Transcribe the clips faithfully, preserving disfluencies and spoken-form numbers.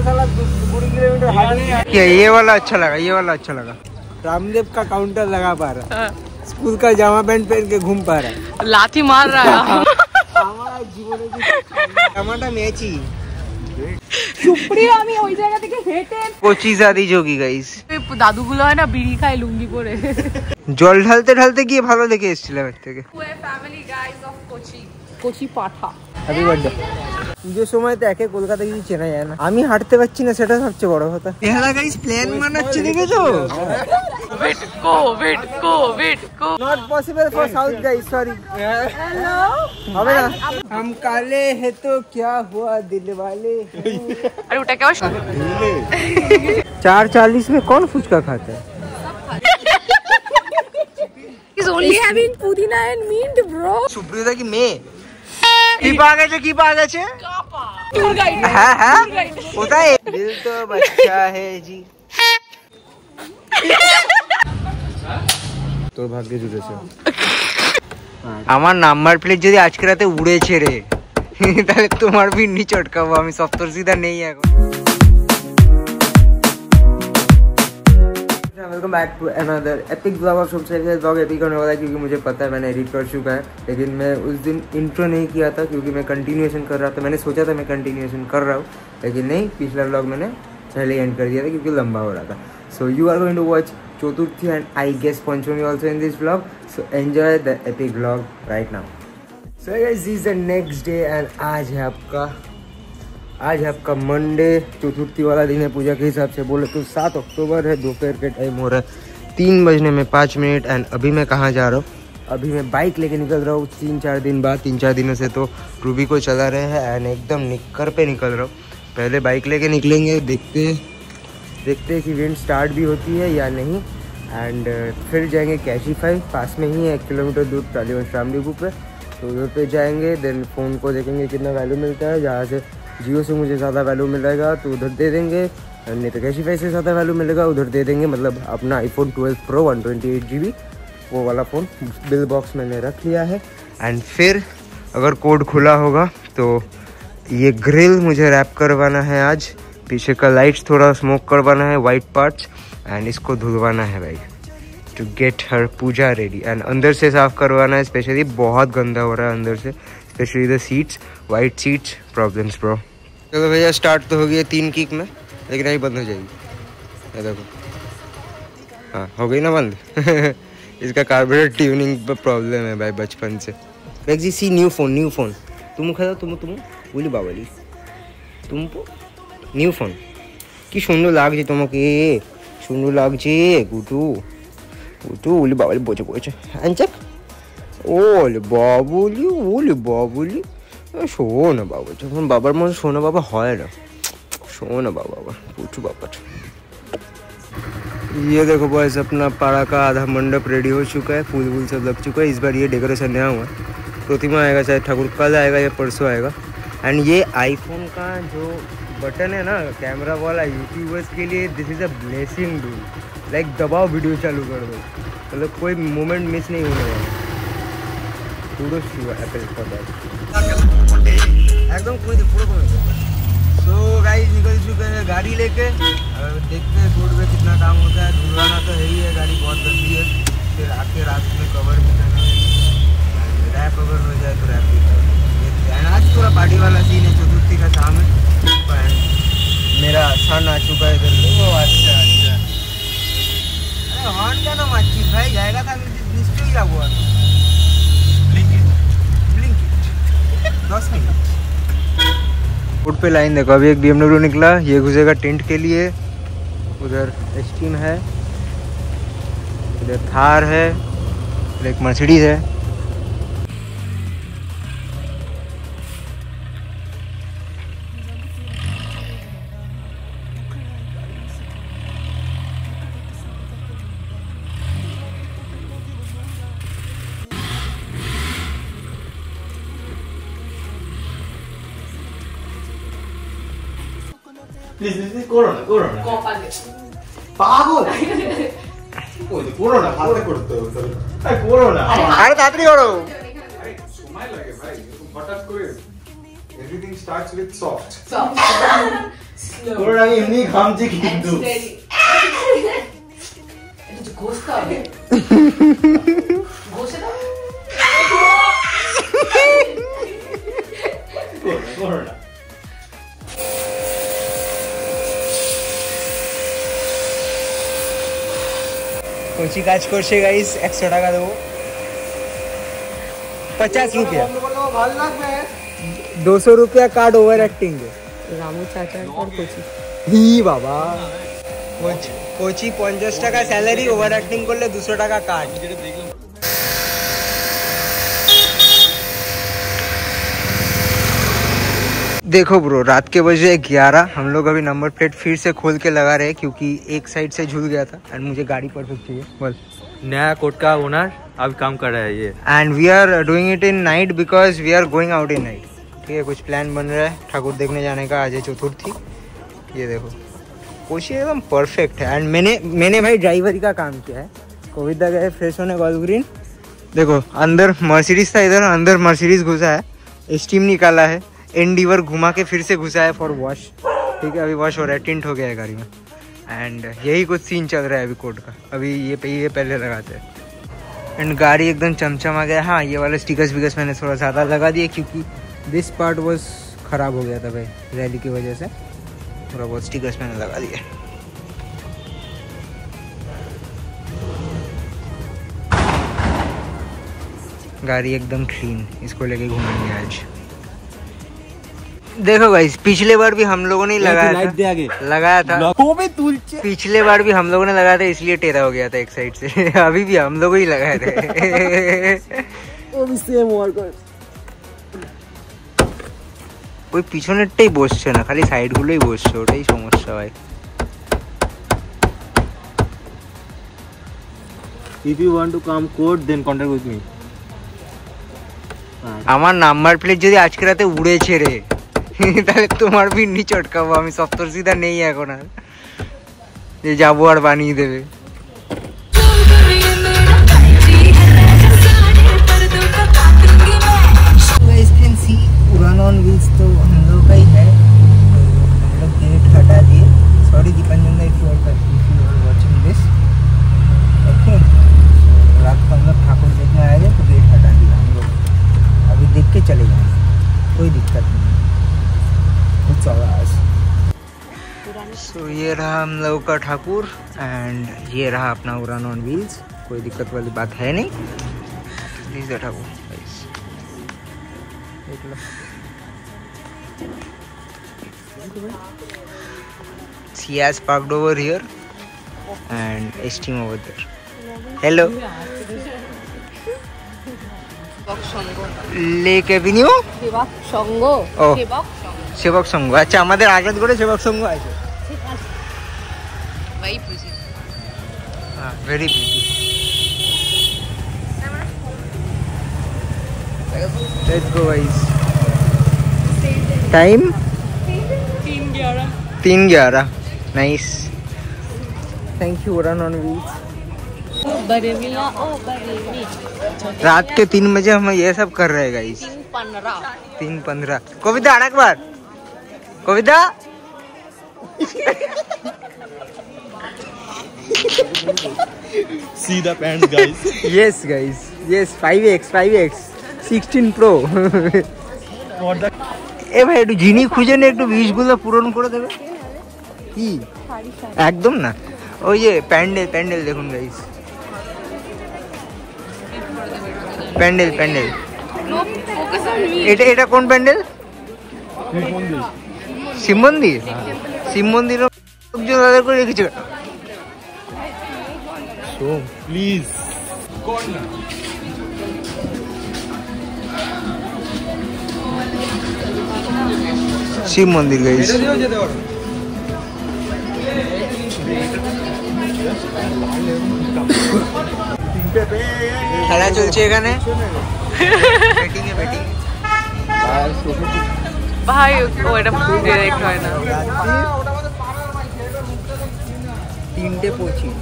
साला पूरी किलोमीटर हाथ। क्या ये वाला अच्छा लगा? ये वाला अच्छा लगा। रामदेव का काउंटर लगा पा रहा, स्कूल का जामा पैंट पहन के घूम पा रहा, लाठी मार रहा है। टमाटा मैची চুপড়ি আমি ওই জায়গা থেকে হেঁটে কোচি জাদি যোগী গাইস। দাদুগুলো হয় না বিড়ি খায় লুঙ্গি পরে, জল ঢালতে ঢালতে গিয়ে ভালো দেখে এসেছিলাম এর থেকে। Family guys of Kochi, Kochi পাঠা। Happy birthday. পুজোর সময় তো একে কলকাতা কিছু চেনা যায় না, আমি হাঁটতে পারছি না, সেটা সবচেয়ে বড় কথা। এহালা গাইস প্ল্যান বানাচ্ছে দেখেছো? Wait go wait go wait go not possible for south guys, sorry. Hello হবে না। हम काले है तो क्या हुआ दिल वाले। अरे उठा क्या चार चालीस में कौन फुचका खाता है? He's only having pudina and mint, bro. সুপ্রিয়তা কি মেয়ে? কি পা গেছে কি পা গেছে? কাপা ট্যুর গাইড। হ্যাঁ হ্যাঁ কোথায়? দিল তো বাচ্চা হে জি। তোর ভাগ্যে জুটেছে। আমার নাম্বার প্লেট যদি আজকে রাতে উড়েছে রে, তাহলে তোমার ভিন্ডি চটকাবো আমি। সপ্তর্ষিদা নেই এখন। Welcome back to another epic blog of Shubh से ब्लॉग एपिक होने वाला है क्योंकि मुझे पता है मैंने एडिट कर चुका है, लेकिन मैं उस दिन इंट्रो नहीं किया था क्योंकि मैं कंटिन्यूएशन कर रहा था। मैंने सोचा था मैं कंटिन्यूएशन कर रहा हूँ, लेकिन नहीं, पिछला ब्लॉग मैंने पहले एंड कर दिया था क्योंकि लंबा हो रहा था। So you are going to watch Chaturthi and I guess Panchami also in this blog, so enjoy the epic blog right now. So guys this is the next day एंड आज है आपका आज है आपका मंडे, चतुर्थी वाला दिन है पूजा के हिसाब से बोले तो। सात अक्टूबर है, दोपहर के टाइम हो रहा है तीन बजने में पाँच मिनट। एंड अभी मैं कहाँ जा रहा हूँ? अभी मैं बाइक लेके निकल रहा हूँ। तीन चार दिन बाद, तीन चार दिनों से तो रूबी को चला रहे हैं एंड एकदम निक्कर पे निकल रहा हूँ। पहले बाइक लेके निकलेंगे, देखते देखते कि विंड स्टार्ट भी होती है या नहीं। एंड फिर जाएंगे कैशिफाई, पास में ही है, एक किलोमीटर दूर टालीगंज शामलीगू पे, तो उधर पे जाएंगे। देन फ़ोन को देखेंगे कितना वैल्यू मिलता है, जहाँ से जियो से मुझे ज़्यादा वैल्यू मिलेगा तो उधर दे देंगे, नहीं तो कैशिफाई से ज़्यादा वैल्यू मिलेगा उधर दे देंगे। मतलब अपना iPhone twelve pro one twenty eight GB बी वो वाला फ़ोन बिल बॉक्स मैंने रख लिया है। एंड फिर अगर कोड खुला होगा तो ये ग्रिल मुझे रैप करवाना है आज, पीछे का लाइट्स थोड़ा स्मोक करवाना है, वाइट पार्ट्स, एंड इसको धुलवाना है भाई to get her Puja ready. And अंदर से साफ़ करवाना है, स्पेशली बहुत गंदा हो रहा है अंदर से, specially the seats, white seats, problems bro. चलो भैया स्टार्ट तो हो गई है तीन किक में, लेकिन अभी बंद हो जाएगी। ये देखो, हाँ हो गई ना बंद। इसका कार्बोरेटर ट्यूनिंग पर प्रॉब्लम है भाई बचपन से। देख जी सी न्यू फोन न्यू फोन तुम खाओ तुम तुम बोली बाबाली तुम নিউ ফোন কি সুন্দর লাগছে তোমাকে, সুন্দর লাগছে গুটু গুটু ওলি বাবালি বসে পড়েছে আনচাক ওলে বাবুলি ওলে বাবুলি শোনা বাবা, যখন বাবার মনে শোনা বাবা হয় না, शोना बाबा पूछू बाबा। ये देखो बॉयज अपना पारा का आधा मंडप रेडी हो चुका है, फूल वूल सब लग चुका है। इस बार ये डेकोरेशन नया हुआ है, प्रतिमा आएगा शायद ठाकुर कल आएगा या परसों आएगा। एंड ये आईफोन का जो बटन है ना कैमरा वाला, यूट्यूबर्स के लिए this is a blessing dude. Like दबाओ वीडियो चालू कर दो, मतलब कोई मोमेंट मिस नहीं होने वाला। Kudos to Apple for that. एकदम कोई पूरा कोई। तो गाइस निकल चुके हैं गाड़ी लेके, देखते हैं रोड पे कितना काम होता है। धुलवाना तो है ही है, गाड़ी बहुत गंदी है। फिर आके रात में कवर भी करना है, रैप अगर हो जाए तो रैप भी करना है। आज पूरा पार्टी वाला सीन है, चतुर्थी का शाम है। मेरा सन आ चुका है इधर। ओ अच्छा अच्छा, अरे हॉर्न क्या ना माची भाई, जाएगा था निश्चय क्या हुआ ब्लिंकिट ब्लिंकिट दस मिनट। रोड पे लाइन देखो, अभी एक बी एम डब्ल्यू निकला, ये घुसेगा टेंट के लिए। उधर एस्टीम है, इधर थार है, इधर एक मर्सिडीज है। প্লিজ প্লিজ করো না করো না কপালে পাগল ওই করো না ভালো করতে হবে, আরে করো না, আরে তাড়াতাড়ি করো, আরে সময় লাগে ভাই, হঠাৎ করে এভরিথিং স্টার্টস উইথ সফট করোনা আমি এমনি ঘামছি কিন্তু এটা গোস খাবে গোসে দাও করোনা कोची काज करछे गाइस একশো টাকা দেবো पचास रुपया ভালো লাগবে दो सौ रुपया कार्ड ओवर एक्टिंग के রামু চাচার পর কোচি হি বাবা কোচ কোচি পঞ্চাশ টাকা স্যালারি ওভার অ্যাক্টিং করলে দুশো টাকা কাট देखो ब्रो रात के बजे ग्यारह हम लोग अभी नंबर प्लेट फिर से खोल के लगा रहे हैं क्योंकि एक साइड से झूल गया था एंड मुझे गाड़ी परफेक्ट चाहिए बोल नया कोर्ट का ओनर अभी काम कर रहा है ये and we are doing it in night because we are going out in night ठीक है कुछ प्लान बन रहा है ठाकुर देखने जाने का आज है चतुर्थी ये देखो कोशिश एकदम परफेक्ट है एंड मैंने मैंने भाई ड्राइवरी का काम किया है कोविदा गए फ्रेश होने गोल्फ ग्रीन देखो अंदर मर्सिडीज था इधर अंदर मर्सिडीज घुसा है स्टीम निकाला है एंडीवर घुमा के फिर से घुसा है फॉर वॉश ठीक है अभी वॉश हो रहा है टिंट हो गया है गाड़ी में एंड यही कुछ सीन चल रहा है अभी कोर्ट का अभी ये पे ये पहले लगाते हैं एंड गाड़ी एकदम चमचम आ गया हाँ ये वाला स्टिकर्स विकर्स मैंने थोड़ा ज़्यादा लगा दिया क्योंकि दिस पार्ट वॉज ख़राब हो गया था भाई रैली की वजह से थोड़ा बहुत स्टिकर्स मैंने लगा दिया गाड़ी एकदम क्लीन इसको लेके घूमेंगे आज देखो गाइस पिछले बार भी हम लोगों ने लगाया था आगे लगाया था पिछले बार भी हम लोगों ने लगाया था इसलिए टेढ़ा हो गया था एक साइड से अभी भी हम लोग ही लगाए थे ওই পিছনেরটাই বসছে না খালি সাইডগুলোই বসছে ওটাই সমস্যা ভাই If you want to come court then contact with me আমার নাম্বার প্লেট যদি আজকে রাতে উড়েছে রে তাহলে তোমার ভিন্ডি চটকাবো আমি সপ্তর্ষিদা নেই এখন আর যে যাবো আর বানিয়ে দেবে पुराना ऑन व्हील्स तो हम लोग का ही है हम लोग गेट हटा दिए sorry Dipanjan if you are watching this okay रात को हम लोग ठाकुर देखने आए थे तो गेट हटा दिया हम लोग अभी देख के चले जाएंगे कोई दिक्कत नहीं कुछ आवाज़ सो ये रहा हम लोग का ठाकुर एंड ये रहा अपना उड़ान ऑन व्हील्स कोई दिक्कत वाली बात है नहीं प्लीज द ठाकुर देख लो She has parked over here and steam over there. Hello. Lake Avenue? সেবক সংঘ Oh. সেবক সেবক সংঘ আচ্ছা আমাদের আজাদ করে সেবক সংঘ আছে ভাই বুঝি হ্যাঁ very pretty let's go guys time तीन ग्यारह तीन ग्यारह nice thank you run on wheels बरेमिया ओ बरेमी रात के तीन बजे हम ये सब कर रहे हैं गाइस तीन पंद्रह तीन पंद्रह कविता आना एक बार Kavita See the pants guys yes guys yes five X five X sixteen pro এ ভাই একটু জিনি খুঁজে নে একটু বিশগুলো পূরণ করে দেবে কি একদম না ওই যে প্যান্ডেল প্যান্ডেল দেখুন গাইস প্যান্ডেল প্যান্ডেল এটা এটা কোন প্যান্ডেল শিব মন্দির শিব মন্দির লোকজন তাদের করে রেখেছে please শিব মন্দির গাইস খেলা চলছে এখানে ব্যাটিং এ ব্যাটিং ভাই ও এটা ডাইরেক্ট হয় না তিনটে পঁচিশ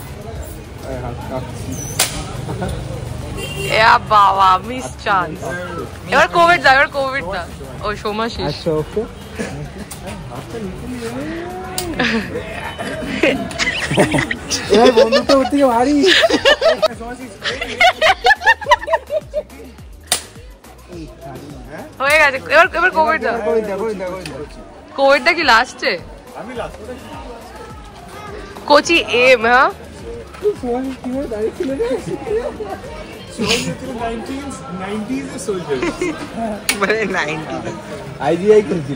এ বাবা মিস চান্স এবার কোভিড যা এবার কোভিড না ও সোমা শেষ আচ্ছা ওকে এবার বন্ধুটা ওর থেকে ভারী। হয়ে গেছে এবার এবার কোভিড দা কোভিড দা কোভিড দা কোভিড দা কি লাস্টে কোচি এম হ্যাঁ মানে নাইনটি আইডিয়াই খেলছিল।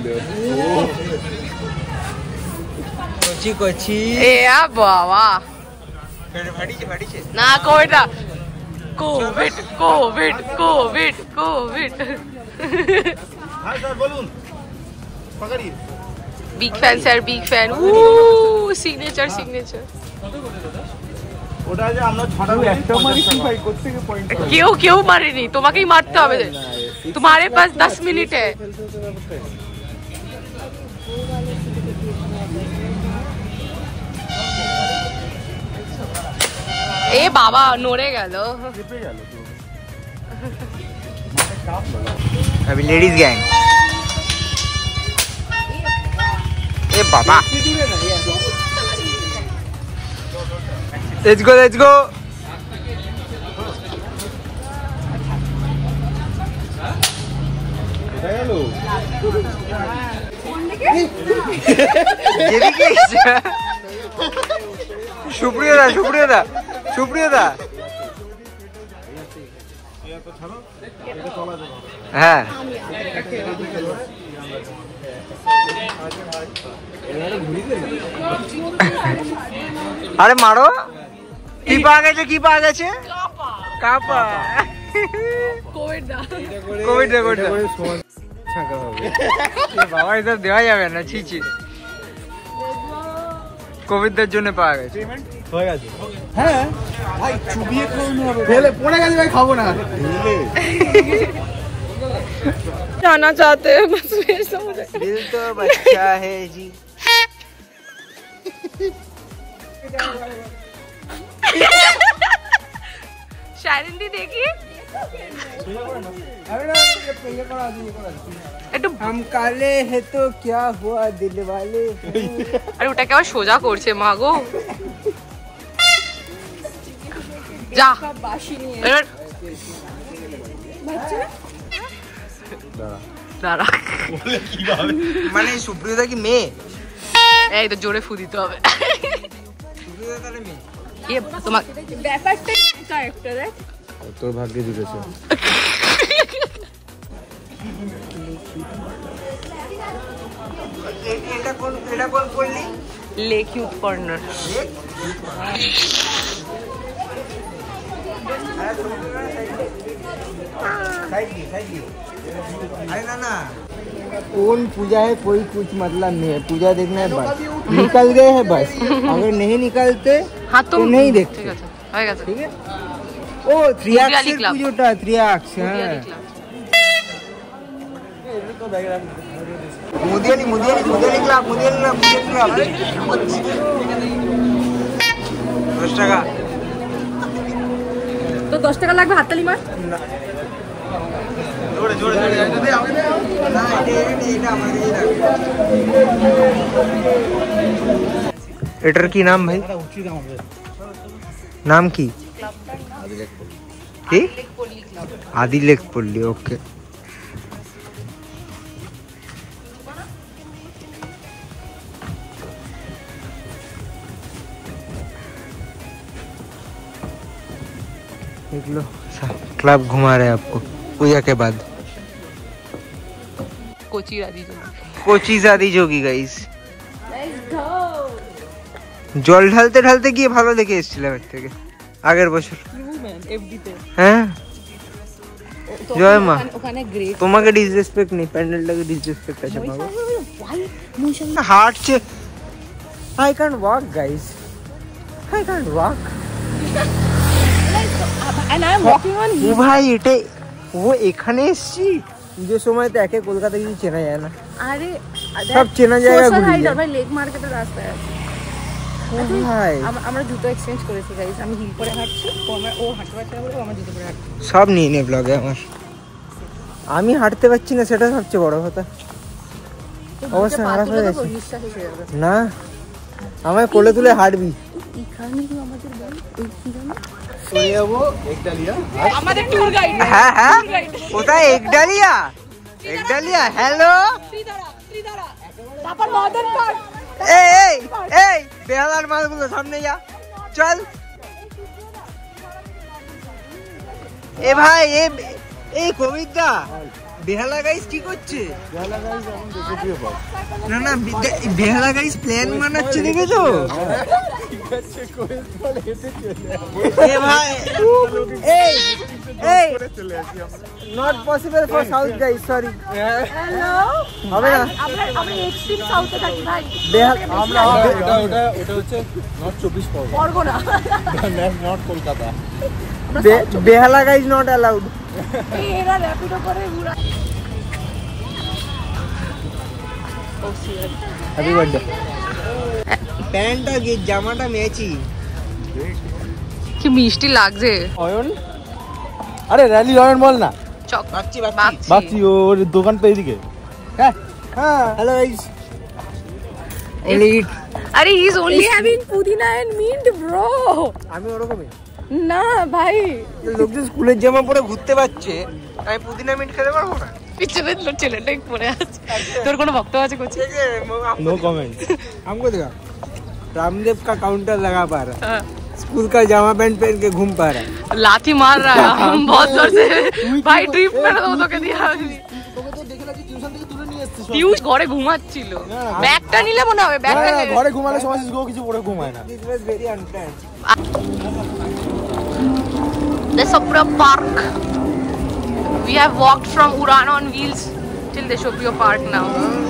কোচি কোচি এ আ বাবা ভাড়িছে ভাড়িছে না কোভিড দা কোভিড কোভিড কোভিড কোভিড হ্যাঁ স্যার বলুন পাকাড়ি big fan sir big fan উ সিগনেচার সিগনেচার ওটা যে আমরা ছটা একটা মারি কি ভাই কোথা থেকে পয়েন্ট কেউ কেউ মারেনি তোমাকেই মারতে হবে তোমারে পাস দশ মিনিট है এ বাবা নড়ে গেল अभी लेडीज गैंग ए बाबा let's go let's go Supriyo দা সুপ্রিয় দা সুপ্রিয় দা হ্যাঁ আরে মারো কি পাওয়া গেছে কি পাওয়া গেছে কাপা কোভিড দা কোভিড দা কোভিড দা বাবা এটা দেওয়া যাবে না ছি ছি কোভিডের জন্য পাওয়া গেছে হয়ে গেছে হ্যাঁ ভাই চুবিয়ে খাওয়ানো হবে ফেলে পড়ে গেছে ভাই খাবো না जाना चाहते हैं बस फिर समझ दिल तो बच्चा है जी शायरन दी देखी একটু हम काले हैं तो क्या हुआ दिल वाले আরে ওটা কেমন সোজা করছে মা গো যা এবার দাঁড়া মানে সুপ্রিয়তা কি মেয়ে এই তো জোরে ফু দিতে হবে সুপ্রিয়তা তাহলে মেয়ে এ তোমার ব্যাপারটা ক্যারেক্টার দেখ তোর ভাগ্যে জুটেছে এটা কোন এটা কোন পড়লি লেক ইউথ কর্নার अरे ना ना कौन पूजा है कोई कुछ मतलब नहीं है पूजा देखना है बस निकल गए हैं बस अगर नहीं निकलते हाँ तुम तो नहीं देखते ঠিক আছে হয়ে গেছে ठीक है ओ थ्री मुदियाली एक्स क्लब। पूजोटा थ्री एक्स মুদিয়ালি हाँ club. Mudiali Mudiali Mudiali club Mudiali club Mudiali club दस টাকা তো দশ টাকা লাগবে হাততালি মার জোরে জোরে জোরে না এটা এটা আমাদের এই রাখ এটার কি নাম ভাই নাম কি কি আদিলেক পল্লী ওকে देख लो क्लब घुमा रहे हैं आपको पूजा के बाद কোচি রাজি জন্য कोची शादी जोगी गाइस জল ঢালতে ঢালতে গিয়ে ভালো দেখে এসেছিলাম এর থেকে আগের বছর এফডিতে হ্যাঁ জয় মা ওখানে গ্রেট তোমাকে ডিসরেসপেক্ট নেই প্যান্ডেলটাকে ডিসরেসপেক্ট আছে মাগো হাঁটছে I can't walk guys I can't walk and I am walking on ও ভাই এটা ও এখানে এসছি পুজোর সময় তো একে কলকাতা কিছু চেনা যায় না আরে সব চেনা জায়গা সোশ্যাল ঘুরি হাইডার ভাই লেক মার্কেটের রাস্তায় আছে ও ভাই আম- আমরা জুতো এক্সচেঞ্জ করেছি গাইস আমি হিল পরে হাঁটছি ও আমার ও হাঁটতে পারছে না বলে ও আমার জুতো পরে হাঁটছে সব নিয়ে নে ব্লগে আমার আমি হাঁটতে পারছি না সেটা সবচেয়ে বড় কথা অবশ্যই খারাপ হয়ে গেছে নিঃশ্বাস এসে যাবে না আমায় কোলে তুলে হাঁটবি এখানে কি আমাদের বাড়ি ওই কি জানো চলে যাবো একডালিয়া আমাদের ট্যুর গাইড হ্যাঁ হ্যাঁ কোথায় একডালিয়া একডালিয়া হ্যালো শ্রীধারা শ্রীধারা তারপর মদন পার্ক এই এই এই বেহালার মালগুলো সামনে যা চল এ ভাই এ এই কবিতা বেহালা গাইস কি করছে না না বে- বেহালা গাইস প্ল্যান বানাচ্ছে দেখেছো এ ভাই এই এই not possible for south guys sorry hello হবে না আমরা আমরা এক্সট্রিম সাউথে থাকি ভাই বেহাল আমরা ওটা ওটা ওটা হচ্ছে নর্থ চব্বিশ পরগনা পরগনা নর্থ কলকাতা বে- বেহালা গাইস নট অ্যালাউড এই এরা র্যাপিডো করে ঘুরা হ্যাপি বার্থডে প্যান্টটা কি জামাটা ম্যাচই কি মিষ্টি লাগছে অয়ন আরে র্যালি অয়ন বল না চক বাচ্চি বাচ্চি বাকি ওর দোকান তো এইদিকে হ্যাঁ হ্যাঁ হ্যালো গাইস এলিট আরে he is only having pudina and mint bro আমি ওরকমই না ভাই লোকজন স্কুলের জামা পরে ঘুরতে পারছে আমি পুদিনা মিন্ট খেতে পারবো না পিছনে ছেলেটাই পরে আছে তোর কোনো বক্তব্য আছে কোচি नो कमेंट हमको दिखा रामदेव का काउंटर लगा पा रहा हाँ। स्कूल का जामा पैंट पहन के घूम पा रहा लाठी मार रहा है हम बहुत जोर से भाई ट्रिप মেরে দেবো তোকে দিয়া তোকে তো দেখে লাগছে টিউশন থেকে তুলে নিয়ে এসেছিস পিউষ ঘরে ঘুমাচ্ছিল ব্যাগটা নিলে মনে হবে ব্যাগটা না, ঘরে ঘুমালে সময় গো কিছু পরে ঘুমায় না this was very unplanned The Sopra Park. We have walked from Uran on wheels till the Shopio Park now.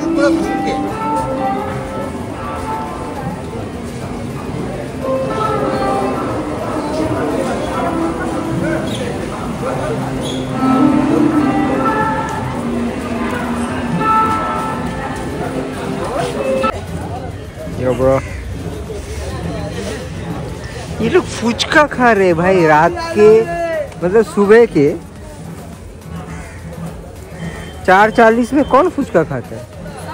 Yo bro ये लोग फुचका खा रहे भाई रात के मतलब सुबह के चार चालीस में कौन फुचका खाता है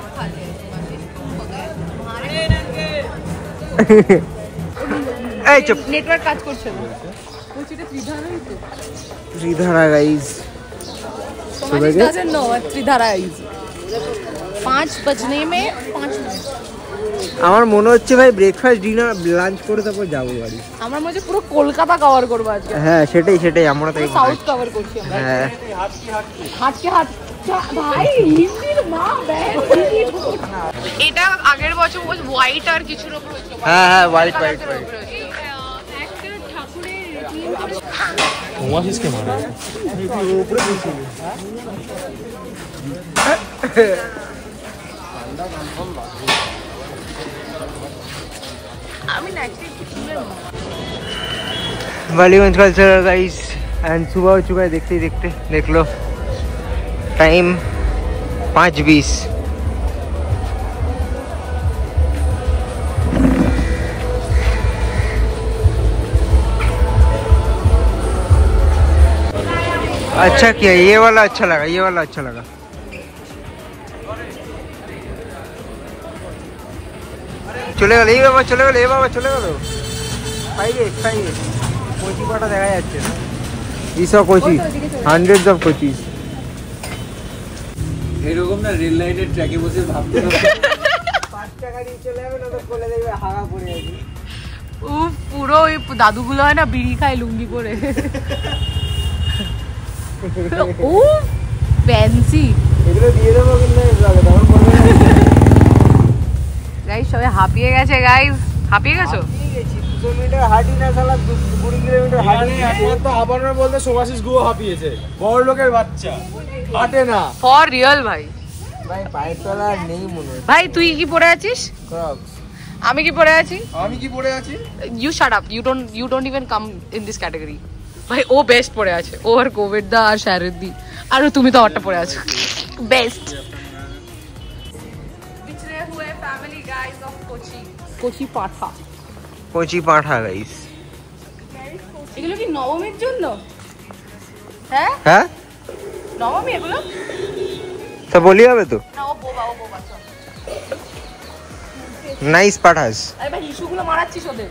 এই চুপ নেটওয়ার্ক কাজ করছে না বলছি এটা ত্রিধারাই তো Tridhara guys Somebody doesn't know what Tridhara is. पाँच बजने में पाँच मिनट আমার মনে হচ্ছে ভাই ব্রেকফাস্ট ডিনার লাঞ্চ করে তারপর যাবো বাড়ি আমরা মনে হচ্ছে পুরো কলকাতা কভার করবো আজকে হ্যাঁ সেটাই সেটাই আমরা তাই সাউথ কভার করছি আমরা হ্যাঁ হাঁটকে হাঁট ভাই হিন্দির মা ব্যান এটা আগের বছর ওই হোয়াইট আর কিছুর উপর হয়েছিল হ্যাঁ হ্যাঁ হোয়াইট হোয়াইট হোয়াইট একটা ঠাকুরের ঘুমা কিসকে মারা আমি নাচতে बालीगंज कल्चरल गाइस एंड सुबह हो चुका है देखते ही देखते देख लो टाइम पाँच बीस अच्छा किया ये वाला अच्छा लगा ये वाला अच्छा लगा চলে গেল এই বাবা চলে গেল এই বাবা চলে গেল পাইয়ে পাইয়ে কোচি পাটা দেখা যাচ্ছে না ইসা কোচি হান্ড্রেডস অফ কোচিস এরকম না রেল লাইনের ট্র্যাকে বসে ভাবতে পাঁচ টাকা দিয়ে চলে যাবে না তো কোলে দেখবে হাগা পড়ে যাবে ও পুরো ওই দাদুগুলো হয় না বিড়ি খায় লুঙ্গি করে ও ফ্যান্সি এগুলো দিয়ে দেবো কিন্তু তখন বলবে গাইস সবাই হাঁপিয়ে গেছে গাইস হাঁপিয়ে গেছো দুশো মিটার হাঁটি না সালা কুড়ি কিলোমিটার হাঁটি তো আবার বলতে সোমাশিস গুও হাঁপিয়েছে বড় লোকের বাচ্চা হাঁটে না ফর রিয়েল ভাই ভাই পায়ের তলা আর নেই মনে হয় ভাই তুই কি পরে আছিস ক্রক্স আমি কি পরে আছি আমি কি পড়ে আছি you shut up you don't you don't even come in this category ভাই ও বেস্ট পরে আছে ও আর কোভিড দা আর শারদ দি আর তুমি তো আটটা পরে আছো বেস্ট বিছড়ে হুয়ে family guys of Kochi Kochi পাঠা কোচি পাঠা গাইস এগুলো কি নবমীর জন্য হ্যাঁ হ্যাঁ নবমী এগুলো তা বলি হবে তো না ও বোবা ও বোবা নাইস পাঠাস। আরে ভাই ইস্যুগুলো মারাচ্ছিস ওদের।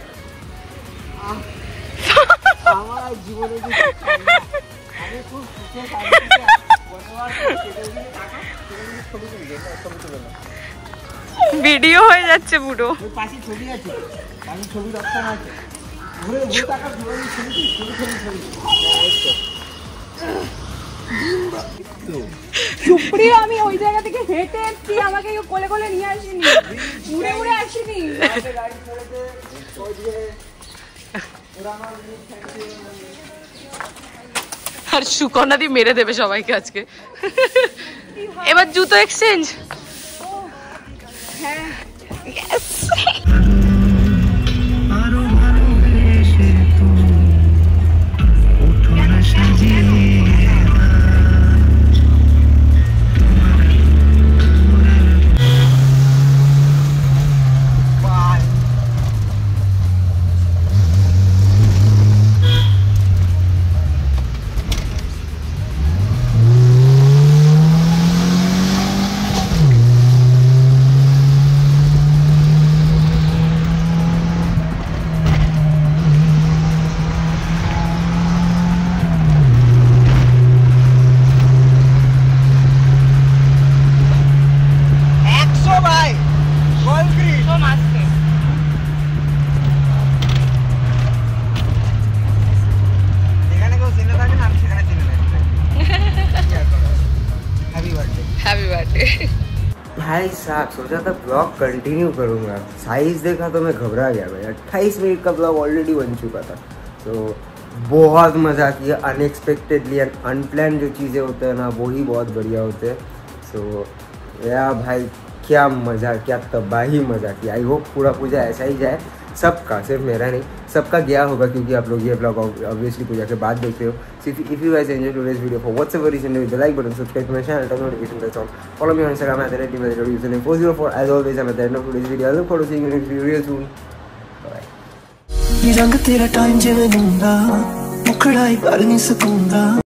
আমার জীবনে আমি খুব সুখে ভিডিও হয়ে যাচ্ছে পুরো। পাশে ছবি আছে, আমি ছবি অপশন আছে, ঘুরে ঘুরে টাকা ঘুরে ছবি ছবি ছবি ছবি সুপ্রিয় আমি ওই জায়গা থেকে হেঁটে এসেছি, আমাকে কেউ কোলে কোলে নিয়ে আসেনি, উড়ে উড়ে আসিনি। আর সুকন্যা দি মেরে দেবে সবাইকে আজকে। এবার জুতো এক্সচেঞ্জ। হ্যাঁ भाई साहब सोचा था ब्लॉग कंटिन्यू करूँगा, साइज देखा तो मैं घबरा गया भाई। अट्ठाईस मिनट का ब्लॉग ऑलरेडी बन चुका था। तो बहुत मज़ा किया, अनएक्सपेक्टेडली एंड अनप्लान जो चीज़ें होते हैं ना वो ही बहुत बढ़िया होते हैं। सो या भाई क्या मज़ा, क्या तबाही मज़ा किया। आई होप पूरा पूजा ऐसा ही जाए सबका, सिर्फ मेरा नहीं, सबका गया होगा, क्योंकि आप लोग ये ब्लॉग ऑब्वियसली पूजा के बाद देख रहे हो। So if you guys enjoy today's video for whatsoever reason with the like button, subscribe to my channel, turn notification bell on, follow me on Instagram at the rate user name four zero four. As always I am at the end of today's video. I look forward to seeing you next video real soon. Bye. ये रंग तेरा time जिਵੇਂ ਲੂੰਗਾ ਮੁਖੜਾਈ ਪਰ ਨਹੀਂ ਸਕੂੰਗਾ।